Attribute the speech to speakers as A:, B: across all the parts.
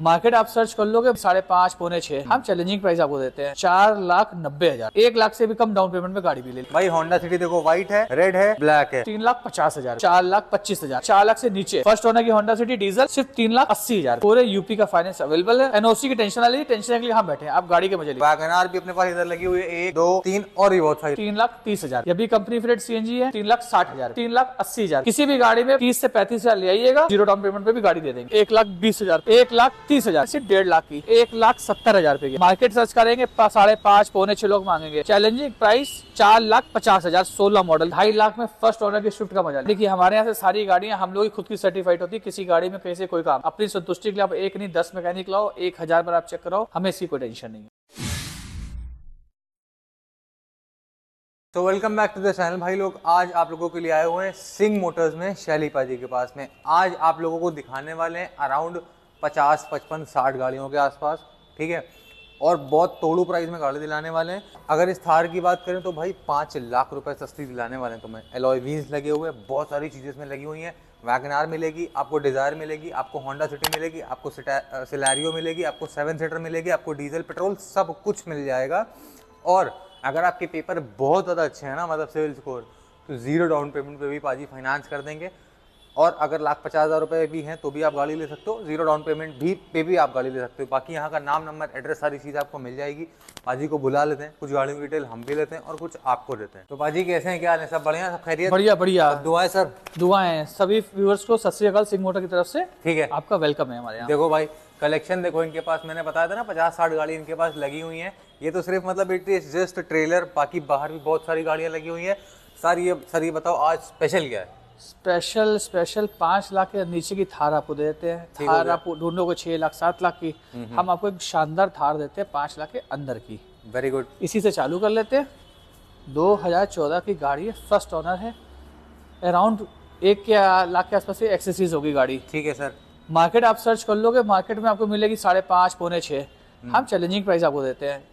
A: Market आप search कर लोगे 5.5 पौने 6। हम चैलेंजिंग प्राइस आपको देते हैं 4,90,000। 1 लाख से भी कम डाउन पेमेंट में गाड़ी भी ले ली।
B: भाई होंडा सिटी देखो, व्हाइट है, रेड है, ब्लैक है।
A: 3,50,000, 4,25,000। 4 लाख से नीचे फर्स्ट ओनर की होंडा सिटी डीजल सिर्फ 3,80,000। पूरे यूपी का फाइनेंस अवेलेबल है। एनओसी की टेंशन वाली टेंशन के लिए हम बैठे हैं, आप गाड़ी के मजे लीजिए।
B: वैगनआर भी अपने पास इधर लगी हुई है, 1 2 3 और भी बहुत सारी।
A: 3,30,000। ये भी कंपनी फिटेड सीएनजी है। 3,60,000, 3,80,000। किसी भी गाड़ी में 30 से 35,000 ले आइएगा, जीरो डाउन पेमेंट पे भी गाड़ी दे देंगे। 1,20,000, 1,30,000 सिर्फ 1.5 लाख की, 1,70,000 रुपए की। मार्केट सर्च करेंगे 5.5 पौने 6 लोग मांगेंगे। Challenging price 4,50,000। 16 मॉडल, 2.5 लाख में फर्स्ट ओनर की स्विफ्ट का मजा। देखिए हमारे यहाँ से सारी गाड़ियां हम लोग खुद की सर्टिफाइड होती है। किसी गाड़ी में कैसे कोई काम, अपनी संतुष्टि के लिए आप 1 नहीं 10 मैकेनिक लाओ, 1,000 बार आप चेक कराओ, हमें इसकी कोई टेंशन नहीं है।
B: तो welcome back to the channel भाई लोग। आज आप लोगों के लिए आए हुए हैं सिंह मोटर्स में, शैली पाजी के पास में। आज आप लोगों को दिखाने वाले हैं अराउंड 50, 55, 60 गाड़ियों के आसपास, ठीक है। और बहुत तोड़ू प्राइस में गाड़ी दिलाने वाले हैं। अगर इस थार की बात करें तो भाई 5 लाख रुपए सस्ती दिलाने वाले हैं तुम्हें। एलॉय व्हील्स लगे हुए हैं, बहुत सारी चीज़ें इसमें लगी हुई हैं। वैगनआर मिलेगी, आपको डिज़ायर मिलेगी, आपको होंडा सिटी मिलेगी, आपको सिलेरियो मिलेगी, आपको 7 सीटर मिलेगी, आपको डीजल पेट्रोल सब कुछ मिल जाएगा। और अगर आपके पेपर बहुत ज़्यादा अच्छे हैं ना, मतलब सिविल स्कोर, तो 0 डाउन पेमेंट पे भी पाजी फाइनेंस कर देंगे। और अगर 1,50,000 रुपये भी हैं तो भी आप गाड़ी ले सकते हो। 0 डाउन पेमेंट भी आप गाड़ी ले सकते हो। बाकी यहाँ का नाम, नंबर, एड्रेस, सारी चीज़ आपको मिल जाएगी। पाजी को बुला लेते हैं, कुछ गाड़ियों की डिटेल हम भी लेते हैं और कुछ आपको देते हैं। तो पाजी कैसे हैं, क्या हाल है? सब बढ़िया, सब खैरियत?
A: बढ़िया बढ़िया,
B: दुआएं सर।
A: दुआएं सभी व्यूअर्स को सत श्री अकाल। सिंह मोटर की तरफ से
B: ठीक है,
A: आपका वेलकम है हमारे यहाँ।
B: देखो भाई कलेक्शन देखो इनके पास, मैंने बताया था ना 50-60 गाड़ी इनके पास लगी हुई हैं। ये तो सिर्फ मतलब इट इज जस्ट ट्रेलर, बाकी बाहर भी बहुत सारी गाड़ियाँ लगी हुई हैं। सर ये बताओ आज स्पेशल क्या है?
A: स्पेशल 5 लाख के नीचे की थार आपको दे देते हैं। थार आप ढूंढो को 6 लाख 7 लाख की, हम आपको एक शानदार थार देते हैं 5 लाख के अंदर की।
B: Very good.
A: इसी से चालू कर लेते हैं। 2014 की गाड़ी है, फर्स्ट ओनर है। अराउंड 1 लाख के आसपास एक्सेसरीज होगी गाड़ी।
B: ठीक है सर।
A: मार्केट आप सर्च कर लोगे, मार्केट में आपको मिलेगी 5.5 पौने 6। हम चैलेंजिंग प्राइस आपको देते हैं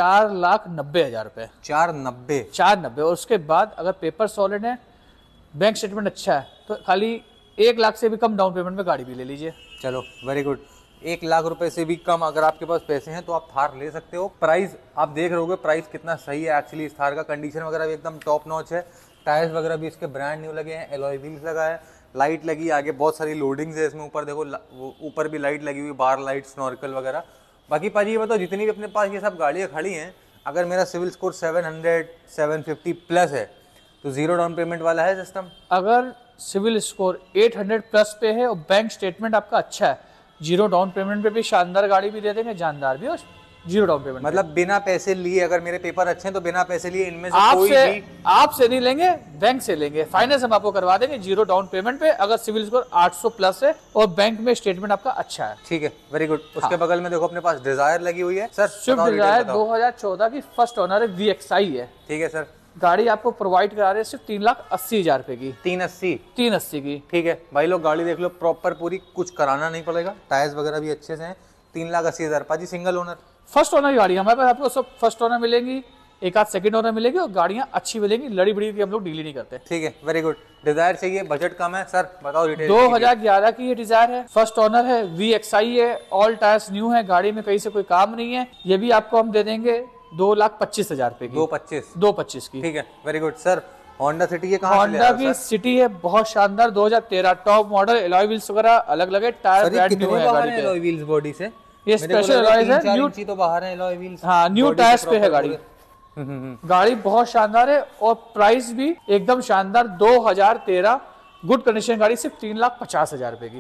A: 4,90,000 रुपए। 4,90,000। और उसके बाद अगर पेपर सॉलिड है, बैंक स्टेटमेंट अच्छा है, तो खाली 1 लाख से भी कम डाउन पेमेंट में गाड़ी भी ले लीजिए।
B: चलो वेरी गुड। 1 लाख रुपए से भी कम अगर आपके पास पैसे हैं तो आप थार ले सकते हो। प्राइस आप देख रहे होगे, प्राइस कितना सही है एक्चुअली। इस थार का कंडीशन वगैरह भी एकदम टॉप नॉच है। टायर्स वगैरह भी इसके ब्रांड न्यू लगे हैं, एलॉय व्हील्स लगा है, लाइट लगी, आगे बहुत सारी लोडिंग्स है इसमें। ऊपर देखो, ऊपर भी लाइट लगी हुई, बार लाइट, स्नॉर्कल वगैरह। बाकी पाजी ये बताओ, जितनी भी अपने पास ये सब गाड़ियाँ खड़ी हैं, अगर मेरा सिविल स्कोर 700, 750 प्लस है तो 0 डाउन पेमेंट वाला है सिस्टम?
A: अगर सिविल स्कोर 800 प्लस पे है और बैंक स्टेटमेंट आपका अच्छा है, 0 डाउन पेमेंट पे भी शानदार गाड़ी भी दे देंगे, जानदार भी, और 0 डाउन पेमेंट।
B: मतलब बिना पैसे लिए, अगर मेरे पेपर अच्छे हैं तो बिना पैसे लिए इनमें से कोई भी
A: आपसे नहीं लेंगे, बैंक से लेंगे। फाइनेंस हम आपको करवा देंगे 0 डाउन पेमेंट पे, अगर सिविल स्कोर 800 प्लस है और बैंक में स्टेटमेंट आपका अच्छा है।
B: ठीक है, वेरी गुड। उसके बगल में देखो अपने पास डिजायर लगी हुई है सर।
A: स्विफ्ट डिजायर 2014 की फर्स्ट ओनर है, VXI है।
B: ठीक है सर।
A: गाड़ी आपको प्रोवाइड करा रहे हैं सिर्फ 3,80,000 रुपए की।
B: 380
A: की।
B: ठीक है भाई लोग, गाड़ी देख लो प्रॉपर पूरी, कुछ कराना नहीं पड़ेगा। टायर्स वगैरह भी अच्छे से हैं। 3,80,000 पाजी। सिंगल ओनर,
A: फर्स्ट ओनर की गाड़ी हमारे पास आपको सब फर्स्ट ओनर मिलेंगी, एक आध सेकंड ओनर मिलेगी, और गाड़ियां अच्छी मिलेंगी। लड़ी बड़ी की हम लोग डील नहीं करते।
B: ठीक है, वेरी गुड। डिजायर चाहिए, बजट कम है सर, बताओ डिटेल।
A: 2011 की ये डिजायर है, फर्स्ट ओनर है, VXI है, ऑल टायर्स न्यू है, गाड़ी में कहीं से कोई काम नहीं है। ये भी आपको हम दे देंगे 2,25,000 रुपए की। 2,25 की।
B: ठीक है, very good sir. Honda City है, कहाँ
A: होंडा की सिटी है, बहुत शानदार 2013 टॉप मॉडल, एलॉय व्हील्स वगैरह अलग लगे, टायर ब्रांड न्यू है गाड़ी पे।
B: एलॉय व्हील्स बॉडी से
A: ये स्पेशल एलॉयज है, न्यू
B: तो बाहर है एलॉय व्हील्स।
A: हाँ, न्यू टायर्स पे है गाड़ी। गाड़ी बहुत शानदार है और प्राइस भी एकदम शानदार। 2013 गुड कंडीशन गाड़ी, सिर्फ 3,50,000 रुपए की।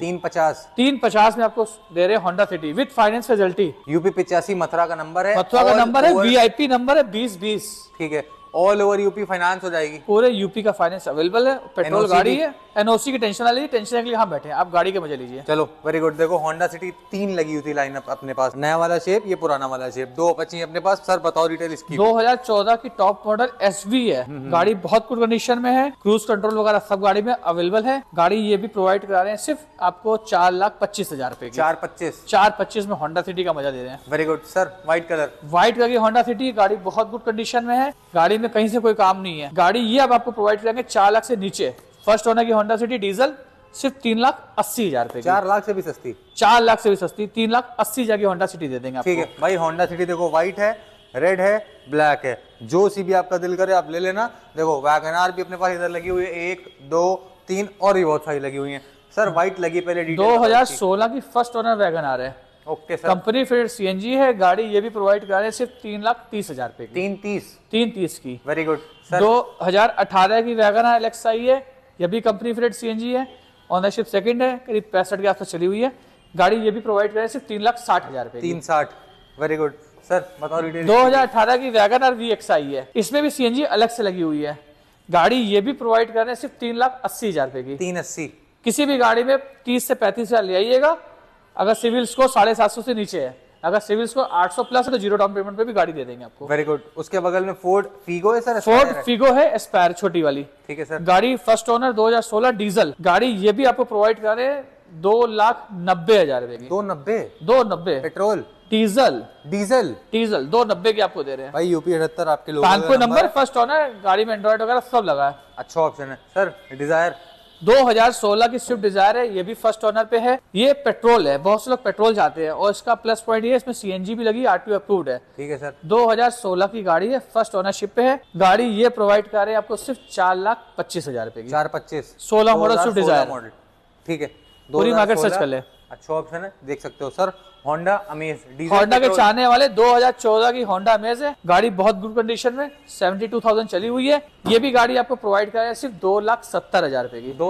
A: 350 में आपको दे रहे हैं Honda City with finance facility.
B: UP 85 Mathura का नंबर है।
A: मथुरा का नंबर है, VIP नंबर है 2020।
B: ठीक है, ऑल ओवर यूपी फाइनेंस हो जाएगी।
A: पूरे यूपी का फाइनेंस अवेलेबल है। पेट्रोल गाड़ी है, एनओसी की टेंशन वाली टेंशन के लिए हम बैठे हैं, आप गाड़ी के मजे लीजिए।
B: चलो वेरी गुड। देखो होंडा सिटी 3 लगी हुई थी लाइनअप अपने पास, नया वाला शेप, ये पुराना वाला शेप, 2 बची अपने पास। सर बताओ डिटेल इसकी।
A: 2014 की टॉप मॉडल SV है। गाड़ी बहुत गुड कंडीशन में है, क्रूज कंट्रोल वगैरह सब गाड़ी में अवेलेबल है। गाड़ी ये भी प्रोवाइड करा रहे हैं सिर्फ आपको 4,25,000 रुपए की। 4,25 में होंडा सिटी का मजा दे रहे हैं।
B: Very good sir. White colour
A: की होंडा सिटी, गाड़ी बहुत गुड कंडीशन में है, गाड़ी में कहीं से कोई काम नहीं है। गाड़ी ये अब आपको प्रोवाइड करेंगे 4 लाख से नीचे। फर्स्ट ओनर की होंडा सिटी डीजल सिर्फ 3,80,000 रुपए की।
B: 4 लाख से भी सस्ती,
A: 4 लाख से भी सस्ती, 3,80,000 की होंडा सिटी दे देंगे आपको।
B: ठीक है भाई। होंडा सिटी देखो, व्हाइट है, रेड है, ब्लैक है, जो सी भी आपका दिल करे आप ले लेना। देखो वैगन आर भी अपने पास इधर लगी हुई है, 1 2 3 और भी बहुत सारी लगी हुई है। सर व्हाइट लगी, पहले डिटेल
A: 2016 की फर्स्ट ओनर वैगन आर है।
B: Okay sir.
A: कंपनी फिर सीएनजी है गाड़ी, ये भी प्रोवाइड कर रहे हैं सिर्फ 3,30,000 रुपए की।
B: 330
A: की।
B: Very good sir.
A: 2018 की वैगन आर एलेक्साई है, ये भी कंपनी फिटेड सीएनजी है, ऑनरशिप सेकंड है, करीब 65 के आसपास चली हुई है गाड़ी, ये भी प्रोवाइड कर रहे हैं सिर्फ 3,60,000 रुपए।
B: 360 वेरी गुड सर। बताओ डिटेल।
A: 2018 की वैगन आर VXI है, इसमें भी सीएनजी अलग से लगी हुई है गाड़ी, ये भी प्रोवाइड कर रहे हैं सिर्फ 3,80,000 रुपए की।
B: 380।
A: किसी भी गाड़ी में 30 से 35,000 ले आइएगा, अगर सिविल स्कोर 750 से नीचे है, अगर सिविल स्कोर 800 प्लस है तो 0 डाउन पेमेंट पे भी गाड़ी दे देंगे आपको।
B: Very good. उसके बगल में फोर्ड फीगो है सर।
A: फोर्ड फीगो है एस्पायर छोटी वाली,
B: ठीक है सर।
A: गाड़ी फर्स्ट ओनर 2016 डीजल गाड़ी, ये भी आपको प्रोवाइड कर रहे हैं 2,90,000 रुपए की।
B: 290 पेट्रोल
A: डीजल
B: डीजल
A: डीजल 290 की आपको दे रहे हैं
B: भाई। यूपी 78 आपके लोग।
A: पानपुर नंबर, फर्स्ट ओनर, गाड़ी में एंड्रॉइड वगैरह सब लगा है।
B: अच्छा ऑप्शन है सर। डिजायर
A: 2016 की स्विफ्ट डिजायर है, ये भी फर्स्ट ओनर पे है, ये पेट्रोल है, बहुत से लोग पेट्रोल चाहते हैं और इसका प्लस पॉइंट ये है इसमें सीएनजी भी लगी, आरटीओ अप्रूव्ड है।
B: ठीक है सर।
A: 2016 की गाड़ी है, फर्स्ट ओनरशिप पे है गाड़ी, ये प्रोवाइड कर रहे हैं आपको सिर्फ 4,25,000 रुपए की।
B: 425
A: 16 मॉडल स्विफ्ट डिजायर
B: मॉडल, ठीक है।
A: पूरी मार्केट सर्च कर ले।
B: अच्छा ऑप्शन है, देख सकते हो sir. Honda Amaze diesel.
A: Honda के चाहने वाले 2014 की होंडा अमेज है गाड़ी, बहुत गुड कंडीशन में, 72,000 चली हुई है, ये भी गाड़ी आपको प्रोवाइड कर रहे हैं सिर्फ 2,70,000 रुपए की।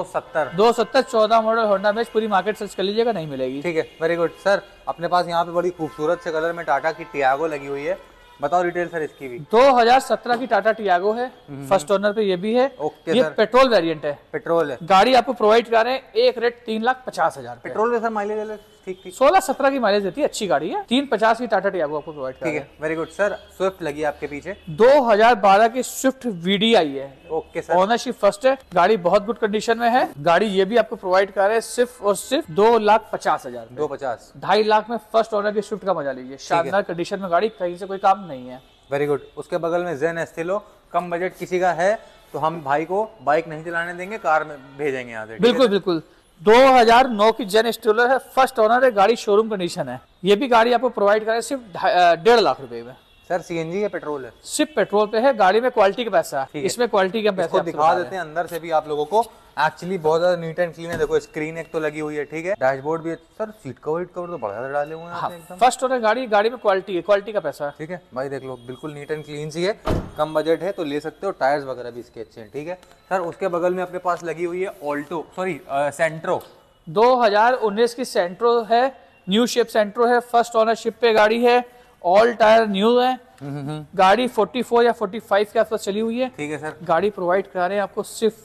B: 270
A: 14 मॉडल होंडा अमेज, पूरी मार्केट सर्च कर लीजिएगा, नहीं मिलेगी।
B: ठीक है वेरी गुड सर। अपने पास यहाँ पे बड़ी खूबसूरत से कलर में टाटा की टियागो लगी हुई है, बताओ डिटेल सर इसकी भी।
A: 2017 की टाटा टियागो है, फर्स्ट ओनर पे ये भी है।
B: ओके
A: ये
B: सर।
A: पेट्रोल वेरिएंट है,
B: पेट्रोल है
A: गाड़ी आपको प्रोवाइड कर रहे हैं एक रेट 3,50,000
B: पेट्रोल में सर। माइलेज ठीक ठीक
A: 16-17 की माइलेज देती है, अच्छी गाड़ी है। 350 की टाटा टियागो आपको प्रोवाइड कर
B: ठीक
A: रहे
B: है वेरी गुड सर। स्विफ्ट लगी आपके पीछे,
A: 2012 की स्विफ्ट VDI है,
B: ओके सर।
A: ऑनरशिप फर्स्ट है, गाड़ी बहुत गुड कंडीशन में है गाड़ी, ये भी आपको प्रोवाइड कर रहे हैं सिर्फ और सिर्फ 2,50,000
B: 250
A: 2.5 लाख में फर्स्ट ओनर की स्विफ्ट का मजा लीजिए, शानदार कंडीशन में गाड़ी, कहीं से कोई काम नहीं है।
B: Very good. उसके बगल में जेन एस्टेलो, कम बजट किसी का है तो हम भाई को बाइक नहीं चलाने देंगे, कार में भेजेंगे यहाँ से।
A: बिल्कुल बिल्कुल। 2009 की जेन स्टेलर है, फर्स्ट ओनर है गाड़ी, शोरूम कंडीशन है, ये भी गाड़ी आपको प्रोवाइड करें सिर्फ 1.5 लाख रुपए में।
B: सर सीएनजी या पेट्रोल है?
A: सिर्फ पेट्रोल पे है, गाड़ी में क्वालिटी का पैसा है, इसमें क्वालिटी का पैसा
B: दिखा देते हैं अंदर से भी आप लोगों को। एक्चुअली बहुत ज्यादा नीट एंड क्लीन है। देखो स्क्रीन एक तो लगी हुई है, ठीक है, डैशबोर्ड भी है। सर सीट कवर तो बड़ा ज्यादा डाले हुए हैं आपने एकदम।
A: फर्स्ट ओनर गाड़ी, गाड़ी में क्वालिटी है, क्वालिटी का पैसा है।
B: ठीक है भाई, देख लो बिल्कुल नीट एंड क्लीन सी है, कम बजट है तो ले सकते हो। टायर्स वगैरह भी इसके अच्छे हैं, ठीक है सर। उसके बगल में अपने पास लगी हुई है ऑल्टो, सॉरी सेंट्रो।
A: 2019 की सेंट्रो है, न्यू शेप सेंट्रो है, फर्स्ट ओनरशिप पे गाड़ी है, ऑल टायर न्यू है, गाड़ी 44 या 45 के आसपास चली हुई है।
B: ठीक है सर।
A: गाड़ी प्रोवाइड करा रहे हैं आपको सिर्फ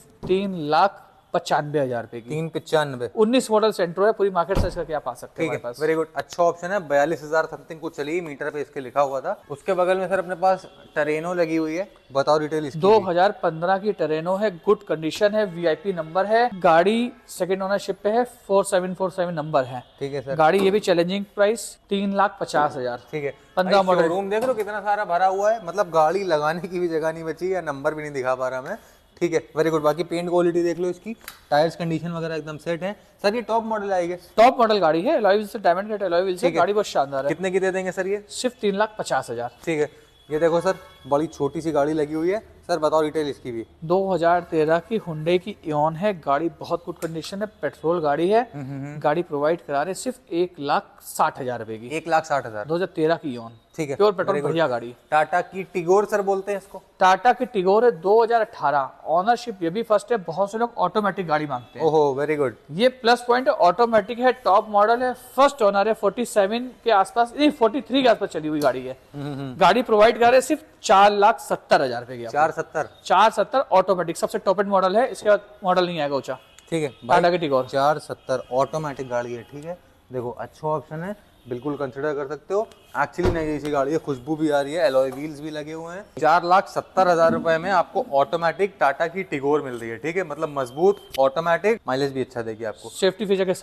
A: 3,95,000 रुपए की।
B: 395
A: 19 मॉडल सेंट्रो है, पूरी मार्केट सर्च करके आप आ सकते हैं।
B: ठीक है वेरी गुड। अच्छा ऑप्शन है। 42,000 समथिंग कुछ चली, मीटर पे इसके लिखा हुआ था। उसके बगल में सर अपने पास टरेनो लगी हुई है, बताओ डिटेल इसकी।
A: 2015 की टरेनो है, गुड कंडीशन है, VIP नंबर है, गाड़ी सेकंड ओनरशिप पे है, 4747 नंबर है।
B: ठीक है सर।
A: गाड़ी ये भी चैलेंजिंग प्राइस 3,50,000।
B: ठीक है।
A: 15 मॉडल।
B: रूम देख लो कितना सारा भरा हुआ है, मतलब गाड़ी लगाने की भी जगह नहीं बची या नंबर भी नहीं दिखा पा रहा मैं। ठीक है वेरी गुड। बाकी पेंट क्वालिटी देख लो इसकी, टायर्स कंडीशन वगैरह एकदम सेट है। सर ये टॉप मॉडल आएगी? टॉप
A: मॉडल गाड़ी है, अलॉय व्हील्स से, डायमंड कट अलॉय व्हील्स से, गाड़ी बहुत शानदार है।
B: कितने की दे देंगे सर ये?
A: सिर्फ 3,50,000।
B: ठीक है। ये देखो सर, बड़ी छोटी सी गाड़ी लगी हुई है। सर बताओ डिटेल इसकी भी।
A: 2013 की हुंडई की इओन है, गाड़ी बहुत गुड कंडीशन है, पेट्रोल गाड़ी है, गाड़ी प्रोवाइड करा रहे सिर्फ 1,60,000 रुपए की।
B: 1,60,000
A: 2013 की इओन,
B: ठीक है,
A: प्योर पेट्रोल, बढ़िया गाड़ी।
B: टाटा की टिगोर सर बोलते हैं इसको?
A: टाटा की टिगोर है, 2018, ऑनरशिप ये भी फर्स्ट है। बहुत से लोग ऑटोमेटिक गाड़ी मांगते हैं।
B: ओहो वेरी गुड।
A: ये प्लस पॉइंट है, ऑटोमेटिक है, टॉप मॉडल है, फर्स्ट ओनर है, 47 के आसपास, नहीं 43 के आसपास चली हुई गाड़ी है। गाड़ी प्रोवाइड कर रहे सिर्फ 4,70,000 रुपए की। 470 ऑटोमेटिक, सबसे टॉप एंड मॉडल है, इसके बाद मॉडल नहीं आएगा ऊंचा।
B: ठीक है,
A: टाटा की टिगोर
B: 470 ऑटोमेटिक गाड़ी है। ठीक है, देखो अच्छा ऑप्शन है, बिल्कुल कंसिडर कर सकते हो। एक्चुअली नई जैसी गाड़ी है, खुशबू भी आ रही है, एलॉय व्हील्स भी लगे हुए हैं। 4,70,000 रुपए में आपको ऑटोमेटिक टाटा की टिगोर मिल रही है। ठीक है, मतलब मजबूत, ऑटोमेटिक, माइलेज भी अच्छा देगी आपको,
A: सेफ्टी फीचर के साथ।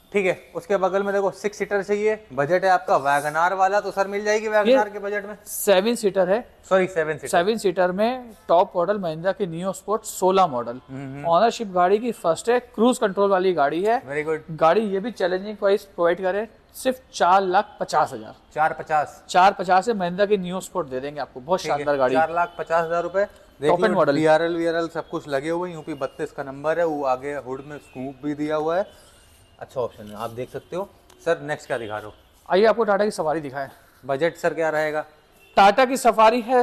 B: ठीक है। उसके बगल में देखो 6 सीटर चाहिए, बजट है आपका वैगनार वाला, तो सर मिल जाएगी वैगनार के बजट में?
A: 7 सीटर है।
B: Sorry 7 seater.
A: 7 सीटर में टॉप मॉडल महिंद्रा की नियो स्पोर्ट 16 मॉडल, ऑनरशिप गाड़ी की फर्स्ट है, क्रूज कंट्रोल वाली गाड़ी है।
B: Very good.
A: गाड़ी ये भी चैलेंजिंग प्राइस प्रोवाइड करे, सिर्फ 4,50,000।
B: 450।
A: 450 से महिंद्रा की नियो स्पोर्ट दे देंगे आपको, बहुत शानदार गाड़ी।
B: 4,50,000 रुपए।
A: टॉप एंड मॉडल,
B: DRL सब कुछ लगे हुए, यूपी 32 का नंबर है, वो आगे हुड में स्कूप भी दिया हुआ है, अच्छा ऑप्शन है, आप देख सकते हो। सर नेक्स्ट क्या दिखा रहे हो?
A: आइए आपको टाटा की सफारी दिखाएं।
B: बजट सर क्या रहेगा?
A: टाटा की सफारी है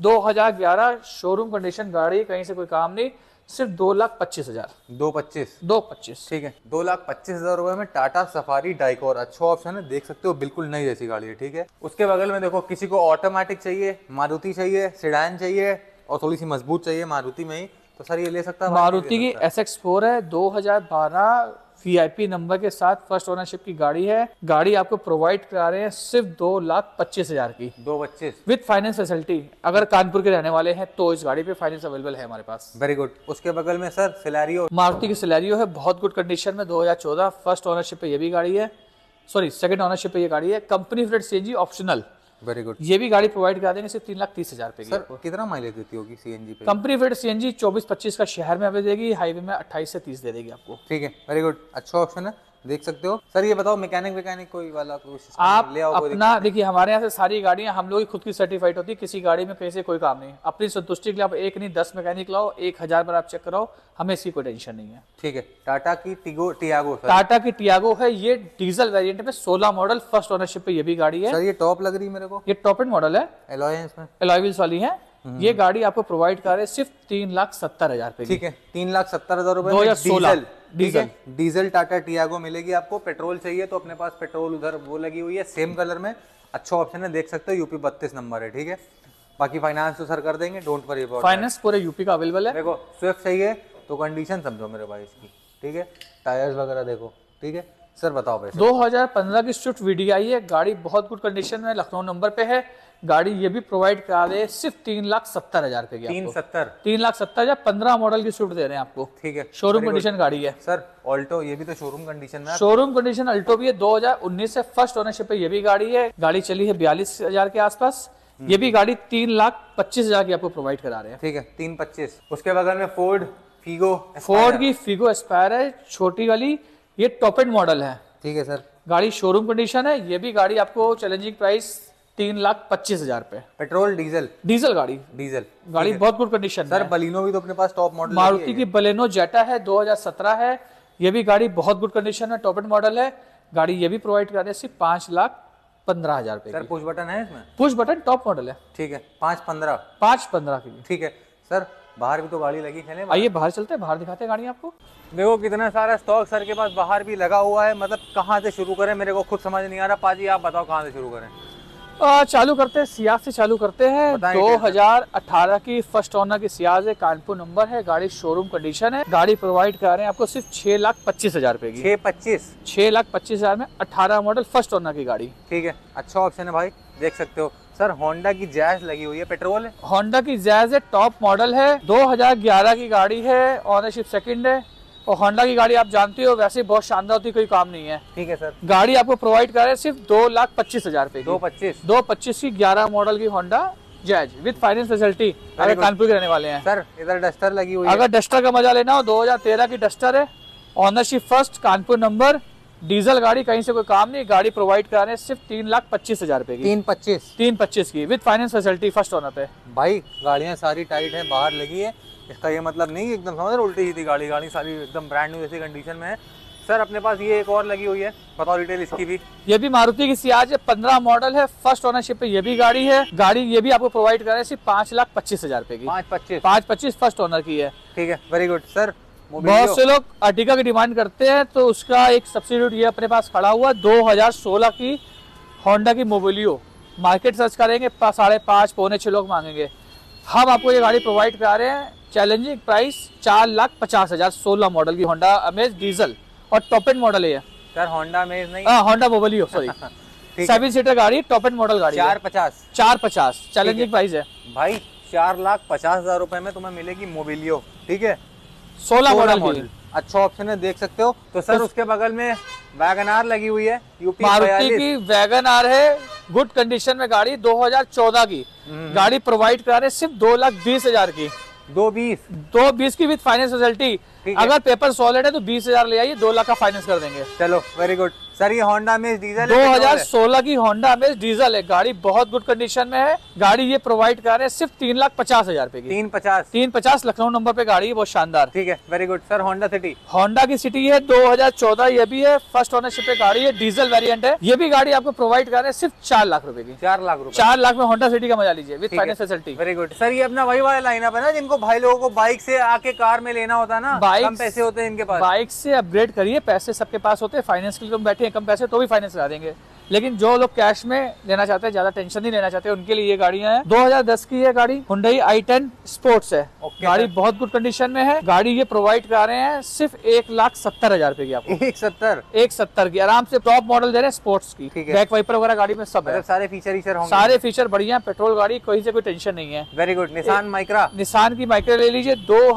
A: 2011 शोरूम कंडीशन गाड़ी, कहीं से कोई काम नहीं, सिर्फ 2,25,000।
B: 225।
A: 2,25।
B: ठीक है, 2,25,000 रुपए में टाटा सफारी डाइकोर, अच्छा ऑप्शन है, देख सकते हो, बिल्कुल नई जैसी गाड़ी है। ठीक है। उसके बगल में देखो, किसी को ऑटोमेटिक चाहिए, मारुति चाहिए, सेडान चाहिए और थोड़ी सी मजबूत चाहिए मारुति में ही, तो सर ये ले सकता है?
A: मारुति की SX4 है, 2012 VIP नंबर के साथ, फर्स्ट ओनरशिप की गाड़ी है। गाड़ी आपको प्रोवाइड करा रहे हैं सिर्फ 2,25,000 की,
B: 225
A: विद फाइनेंस फैसिलिटी। अगर कानपुर के रहने वाले हैं तो इस गाड़ी पे फाइनेंस अवेलेबल है हमारे पास।
B: Very good. उसके बगल में सर सिलेरियो,
A: मारुति की सिलेरियो है, बहुत गुड कंडीशन में, 2014 फर्स्ट ओनरशिप पे ये भी गाड़ी है, सॉरी सेकंड ओनरशिप पे ये गाड़ी है, company fitted CNG optional.
B: Very good.
A: ये भी गाड़ी प्रोवाइड करा देंगे सिर्फ 3,30,000 रुपए की।
B: सर कितना माइलेज देती होगी CNG पे?
A: कंपनी फिटेड CNG 24-25 का शहर में अवेलेबल देगी, हाईवे में 28 से 30 दे देगी आपको।
B: ठीक है, वेरी गुड, अच्छा ऑप्शन है, देख सकते हो। सर ये बताओ, मैकेनिक कोई वाला कोई system
A: आप
B: ले आओ, कोई
A: अपना देखिए, हमारे यहाँ से सारी गाड़ियां हम लोग की खुद की सर्टिफाइड होती है, किसी गाड़ी में कहीं से कोई काम नहीं। अपनी संतुष्टि के लिए आप एक नहीं 10 मैकेनिक लाओ, 1,000 बार आप चेक कराओ, हमें इसकी कोई टेंशन नहीं है।
B: ठीक है। टाटा की टियागो सर,
A: टाटा की टियागो है, ये डीजल वेरिएंट में 16 मॉडल, फर्स्ट ओनरशिप पे ये भी गाड़ी है।
B: सर ये टॉप लग रही है मेरे को,
A: ये टॉप एंड मॉडल है,
B: एलॉय है इसमें,
A: एलॉय व्हील्स वाली है। ये गाड़ी आपको प्रोवाइड कर रहे हैं सिर्फ 3,70,000 रुपए की।
B: ठीक है, 3,70,000 रुपए में
A: 2016
B: डीजल, डीजल टाटा टियागो मिलेगी आपको। पेट्रोल चाहिए तो अपने पास पेट्रोल उधर वो लगी हुई है, सेम कलर में, अच्छा ऑप्शन है, देख सकते हो, यूपी 32 नंबर है। ठीक है। बाकी फाइनेंस तो सर कर देंगे, डोंट वरी अबाउट,
A: फाइनेंस पूरे यूपी का अवेलेबल है।
B: देखो स्विफ्ट चाहिए तो कंडीशन समझो मेरे भाई इसकी, ठीक है, टायर्स वगैरह देखो। ठीक है सर, बताओ पैसे।
A: 2015 की स्विफ्ट VDI है, गाड़ी बहुत गुड कंडीशन में, लखनऊ नंबर पे है। गाड़ी ये भी प्रोवाइड करा दे सिर्फ 3,70,000 रुपए की।
B: 370,
A: 3,70,000, 15 मॉडल की स्विफ्ट दे रहे हैं आपको।
B: ठीक है,
A: शोरूम कंडीशन गाड़ी है।
B: सर ऑल्टो, ये भी तो शोरूम कंडीशन में,
A: शोरूम कंडीशन अल्टो भी है, 2019 से फर्स्ट ओनरशिप पे ये भी गाड़ी है। गाड़ी चली है 42,000 के आसपास। ये भी गाड़ी 3,25,000 की आपको प्रोवाइड करा रहे हैं।
B: ठीक है, 325। उसके बगल में फोर्ड फीगो,
A: फोर्ड की फिगो एस्पायर है, छोटी वाली, ये टॉप एंड मॉडल है।
B: ठीक है सर,
A: गाड़ी शोरूम कंडीशन है। ये भी गाड़ी आपको चैलेंजिंग प्राइस 3,25,000 पे।
B: Petrol diesel?
A: डीजल गाड़ी,
B: डीजल
A: गाड़ी बहुत गुड कंडीशन
B: सर।
A: है।
B: बलिनो भी तो अपने पास टॉप मॉडल,
A: मारुति की बलेनो जेटा है, 2017 है। ये भी गाड़ी बहुत गुड कंडीशन में, टॉप एंड मॉडल है। गाड़ी ये भी प्रोवाइड करा दे सिर्फ 5,15,000 रुपए
B: सर।
A: की।
B: पुश बटन है इसमें?
A: पुश बटन, टॉप मॉडल है।
B: ठीक है, 515।
A: 5,15 की।
B: ठीक है सर, बाहर भी तो गाड़ी लगी है।
A: आइए बाहर चलते हैं, बाहर दिखाते हैं गाड़ी आपको।
B: देखो कितना सारा स्टॉक सर के पास बाहर भी लगा हुआ है, मतलब कहाँ से शुरू करें, मेरे को खुद समझ नहीं आ रहा। पाजी आप बताओ कहाँ से शुरू करें?
A: चालू करते हैं, सियाज से चालू करते हैं।
B: बताएं
A: 2018 की फर्स्ट ओनर की सियाज है, कानपुर नंबर है, गाड़ी शोरूम कंडीशन है। गाड़ी प्रोवाइड कर रहे हैं आपको सिर्फ 6,25,000 रुपए की।
B: 625?
A: 6,25,000 में 18 मॉडल, फर्स्ट ओनर की गाड़ी।
B: ठीक है, अच्छा ऑप्शन है भाई, देख सकते हो। सर होंडा की जैज लगी हुई है, पेट्रोल है?
A: होंडा की जैज है, टॉप मॉडल है, 2011 की गाड़ी है, ऑनरशिप सेकंड है। और होंडा की गाड़ी आप जानते हो वैसे बहुत शानदार होती, कोई काम नहीं है।
B: ठीक है सर,
A: गाड़ी आपको प्रोवाइड कर रहे हैं सिर्फ 2,25,000 रुपए की।
B: 225?
A: 2,25 की 11 मॉडल की Honda Jazz with finance facility, अगर कानपुर के रहने वाले हैं।
B: सर इधर डस्टर लगी हुई है,
A: अगर डस्टर का मजा लेना हो, 2013 की डस्टर है, ownership first, Kanpur number, diesel गाड़ी, कहीं से कोई काम नहीं। गाड़ी प्रोवाइड करा रहे हैं सिर्फ 3,25,000 रुपए की।
B: 325?
A: 3,25 की with finance facility, first owner पे।
B: भाई गाड़ियाँ सारी टाइट है, बाहर लगी है, इसका ये मतलब नहीं एकदम समझ रहे उल्टी सीधी गाड़ी, गाड़ी सारी एकदम ब्रांड न्यू जैसी कंडीशन में है। सर अपने पास ये एक और लगी हुई है, बताओ डिटेल इसकी भी।
A: ये भी मारुति की सियाज है, 15 मॉडल है, फर्स्ट ओनरशिप पे ये भी गाड़ी है। गाड़ी ये भी आपको प्रोवाइड कर रहे हैं सिर्फ 5,25,000 रुपए की।
B: 525?
A: 5,25 फर्स्ट ओनर की है।
B: ठीक है, वेरी गुड सर।
A: बहुत से लोग अर्टिगा की डिमांड करते हैं, तो उसका एक सब्सिट्यूट ये अपने पास खड़ा हुआ, 2016 की होंडा की मोबिलियो। मार्केट सर्च करेंगे 5.5 पौने 6 लोग मांगेंगे। हम आपको ये गाड़ी प्रोवाइड करा रहे हैं, चैलेंजिंग प्राइस 4,50,000, 16 मॉडल की होंडा अमेज डीजल और टॉप एंड मॉडल है
B: सर। होंडा अमेज नहीं,
A: होंडा मोबिलियो, सॉरी। 7 सीटर गाड़ी, टॉप एंड मॉडल गाड़ी।
B: 450?
A: 450 चैलेंजिंग प्राइस है
B: भाई। 4,50,000 रुपए में तुम्हें मिलेगी मोबिलियो, ठीक है,
A: 16 मॉडल की।
B: अच्छा ऑप्शन है, देख सकते हो। तो सर उसके बगल में वैगन आर लगी हुई है, यूपी
A: मारुति की वैगन आर है, गुड कंडीशन में गाड़ी, 2014 की गाड़ी प्रोवाइड करा रहे हैं सिर्फ 2,20,000 की। 2,20 की विद फाइनेंस फैसिलिटी। अगर पेपर सॉलिड है तो 20,000 ले आइए, 2 लाख का फाइनेंस कर देंगे।
B: चलो वेरी गुड सर। ये होंडा अमेज डीजल
A: 2016 की होंडा अमेज डीजल है, गाड़ी बहुत गुड कंडीशन में है। गाड़ी ये प्रोवाइड कर रहे हैं सिर्फ 3,50,000 रुपए की। 350 लखनऊ नंबर पे गाड़ी है, बहुत शानदार।
B: ठीक है very good sir. Honda City,
A: Honda की सिटी है 2014, ये भी है, फर्स्ट ओनरशिप पे गाड़ी है, डीजल वेरिएंट है। ये भी गाड़ी आपको प्रोवाइड कर रहे हैं सिर्फ 4 लाख रुपए की।
B: 4 लाख रुपए।
A: 4 लाख में होंडा सिटी का मजा लीजिए with finance facility.
B: Very good sir. ये अपना वही वाला लाइनअप है ना जिनको भाई लोगों को बाइक से आके कार में लेना होता है ना, कम पैसे होते हैं इनके पास।
A: बाइक से अपग्रेड करिए, पैसे सबके पास होते हैं, फाइनेंस के लिए तुम बैठे हैं कम पैसे तो भी फाइनेंस करा देंगे। लेकिन जो लोग कैश में लेना चाहते हैं, ज्यादा टेंशन नहीं लेना चाहते, उनके लिए ये गाड़ियां हैं। 2010 की ये गाड़ी Hyundai i10 स्पोर्ट्स है। गाड़ी बहुत गुड कंडीशन में है। गाड़ी ये प्रोवाइड करा रहे हैं सिर्फ 1,70,000 रुपए की आपको। 1,70 की आराम से टॉप मॉडल दे रहे हैं स्पोर्ट्स की। बैक वाइपर वगैरह गाड़ी में सब है,
B: सारे फीचर होंगे।
A: सारे फीचर बढ़िया, पेट्रोल गाड़ी, कोई से कोई टेंशन नहीं है।
B: Very good. Nissan Micra,
A: Nissan की माइक्रा ले लीजिए,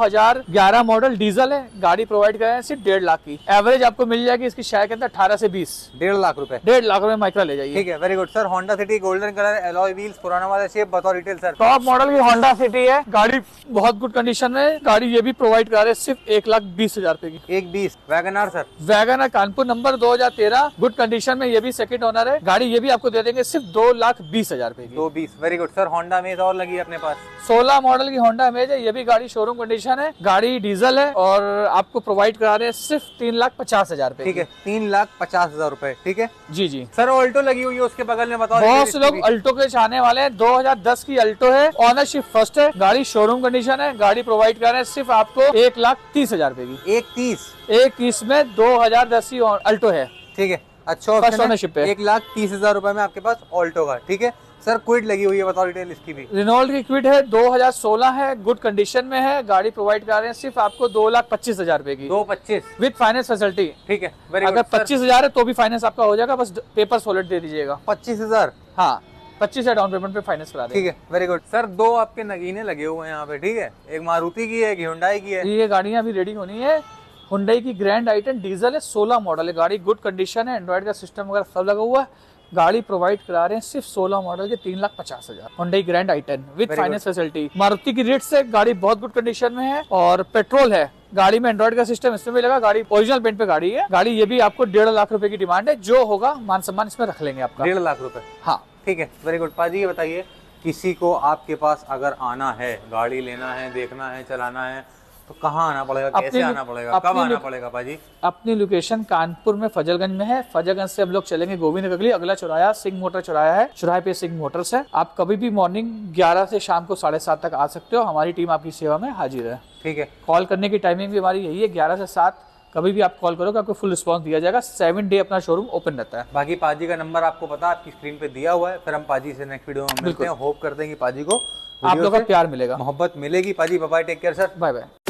A: 2011 मॉडल डीजल है। गाड़ी प्रोवाइड कर रहे हैं सिर्फ 1.5 लाख की। एवरेज आपको मिल जाएगी इसकी शायद के अंदर 18 से 20।
B: 1.5 लाख रुपए।
A: 1.5 लाख रुपए माइक्रा ले जाइए।
B: ठीक है very good sir. Honda City golden colour, alloy wheels, पुराना वाला शेप, बताओ डिटेल सर।
A: टॉप मॉडल की होंडा सिटी है, गाड़ी बहुत गुड कंडीशन में है। गाड़ी ये भी प्रोवाइड करा रहे हैं सिर्फ 1,20,000 रुपए की।
B: 1,20। Wagon R sir,
A: Wagon R Kanpur number 2013, good condition में, ये भी सेकंड ओनर है। गाड़ी ये भी आपको दे देंगे सिर्फ 2,20,000 रुपए की।
B: 2,20। Very good sir. Honda Amaze और लगी है अपने पास,
A: 16 मॉडल की होंडा अमेज है। ये भी गाड़ी शोरूम कंडीशन है, गाड़ी डीजल है और आपको प्रोवाइड करा रहे हैं सिर्फ 3,50,000 रुपए।
B: ठीक है 3,50,000 रुपए। ठीक है
A: जी जी
B: सर। ऑल्टो लगी हुई है उसके बगल में, बताओ।
A: बहुत से लोग अल्टो के चाहने वाले हैं। 2010 की अल्टो है, ऑनरशिप फर्स्ट है, गाड़ी शोरूम कंडीशन है। गाड़ी प्रोवाइड कर रहे हैं सिर्फ आपको 1,30,000 रुपए की।
B: 1,30।
A: 1,30 में 2010 की अल्टो है।
B: ठीक है अच्छा
A: फर्स्ट ओनरशिप है।
B: 1,30,000 रुपए में आपके पास ऑल्टो का। ठीक है सर। क्विड लगी हुई है, बताओ डिटेल इसकी भी।
A: रेनॉल्ट की क्विड है, 2016 है, गुड कंडीशन में है। गाड़ी प्रोवाइड कर रहे हैं सिर्फ आपको 2,25,000 रुपए की।
B: 2,25
A: विद फाइनेंस फैसिलिटी।
B: ठीक है
A: अगर 25,000 है तो भी फाइनेंस आपका हो जाएगा, बस पेपर सॉलिड दे दीजिएगा।
B: 25,000।
A: हाँ 25,000 डाउन पेमेंट पे फाइनेंस करा देंगे।
B: ठीक है वेरी गुड सर। 2 आपके नगीने लगे हुए हैं यहाँ पे। ठीक है, एक मारुति की है, एक Hyundai की है।
A: ये गाड़ियां अभी रेडी होनी है। Hyundai की ग्रैंड i10 डीजल है, 16 मॉडल है। गाड़ी गुड कंडीशन है, एंड्रॉइड का सिस्टम वगैरह सब लगा हुआ है। गाड़ी प्रोवाइड करा रहे हैं सिर्फ 16 मॉडल के 3,50,000। Hyundai Grand i10 with finance facility. Maruti की रेट से गाड़ी बहुत गुड कंडीशन में है और पेट्रोल है। गाड़ी में एंड्रॉइड का सिस्टम इसमें भी लगा। गाड़ी ओरिजिनल पेंट पे गाड़ी है। गाड़ी ये भी आपको 1.5 लाख रुपए की डिमांड है, जो होगा मान सम्मान इसमें रख लेंगे आपका।
B: 1.5 लाख रुपए।
A: हाँ
B: ठीक है वेरी गुड। पाजी ये बताइए, किसी को आपके पास अगर आना है, गाड़ी लेना है, देखना है, चलाना है, तो कहाँ आना पड़ेगा, कैसे आना पड़ेगा, कब आना पड़ेगा पाजी?
A: अपनी लोकेशन कानपुर में फजलगंज में है। फजलगंज से हम लोग चलेंगे गोविंद नगर के लिए, अगला चौराहा सिंह मोटर चौराहा है, चौराहे पे सिंह मोटर्स है। आप कभी भी मॉर्निंग 11 से शाम को 7:30 तक आ सकते हो, हमारी टीम आपकी सेवा में हाजिर है।
B: ठीक है।
A: कॉल करने की टाइमिंग भी हमारी यही है, 11 से 7 कभी भी आप कॉल करोगे आपको फुल रिस्पांस दिया जाएगा। 7 डे अपना शोरूम ओपन रहता है।
B: बाकी पाजी का नंबर आपको पता है, आपकी स्क्रीन पे दिया हुआ है। फिर हम पाजी से नेक्स्ट वीडियो में मिलते हैं। होप करते हैं कि पाजी को
A: आप लोगों का प्यार मिलेगा,
B: मोहब्बत मिलेगी। पाजी bye bye, take care sir,
A: bye bye.